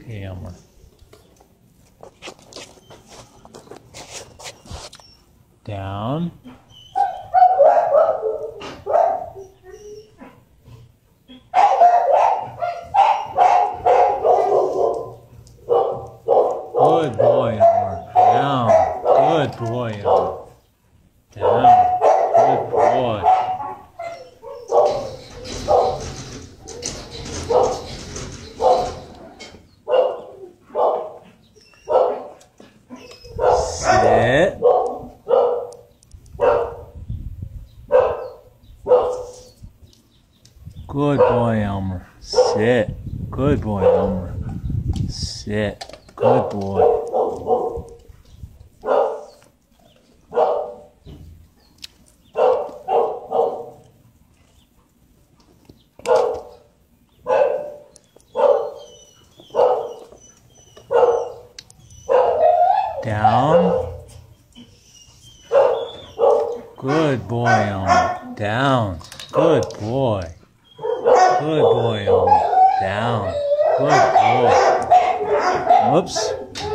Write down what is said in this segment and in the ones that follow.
Okay, Elmer. Down. Good boy, Elmer. Down. Good boy, Elmer. Down. Good boy. Sit. Good boy, Elmer. Sit. Good boy, Elmer. Sit. Good boy. Down. Good boy, Elmer. Down. Good boy. Good boy, Elmer. Down. Good boy. Whoops.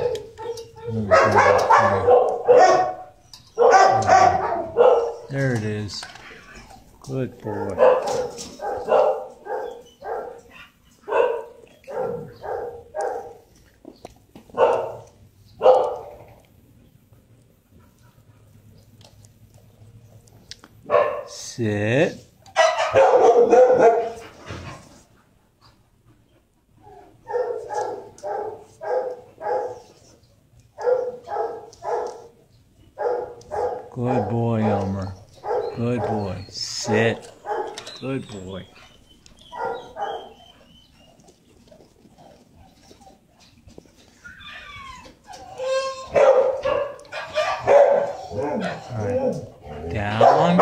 There it is. Good boy. Sit. Good boy, Elmer. Good boy. Sit. Good boy. All right. Down.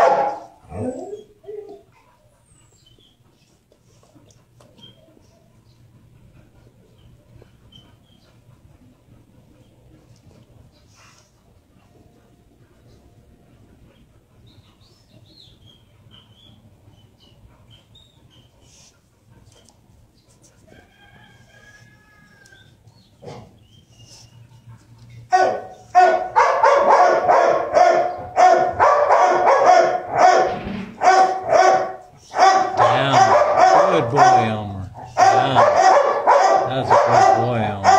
Good boy, Elmer. Down. That's a good boy, Elmer.